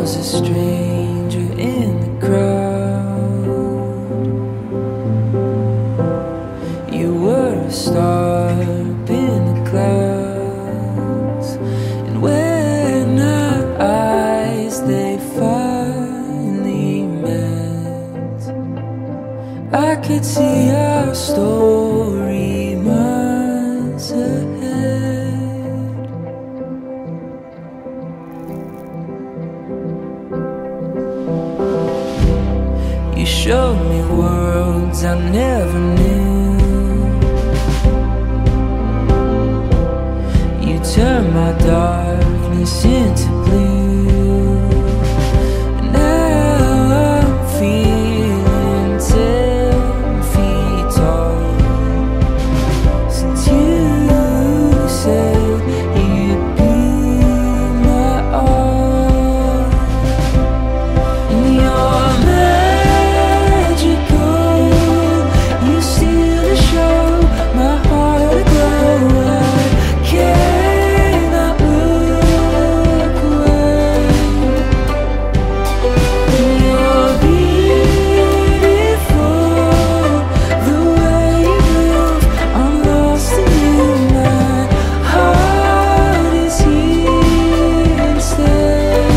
was a stranger in the crowd. You were a star up in the clouds, and when our eyes they finally met, I could see our story miles ahead. You showed me worlds I never knew. You turned my darkness into blue. And now I'm feeling 10 feet tall, since you said you'd be my all. And you're magical, you steal the show, my heart aglow. I cannot look away. And you're beautiful, the way you move, I'm lost in you. My heart is here instead.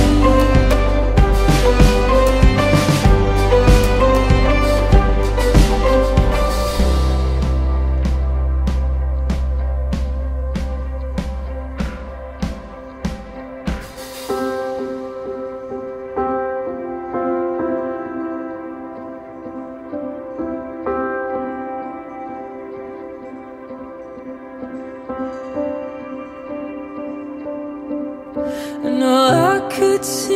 And all I could see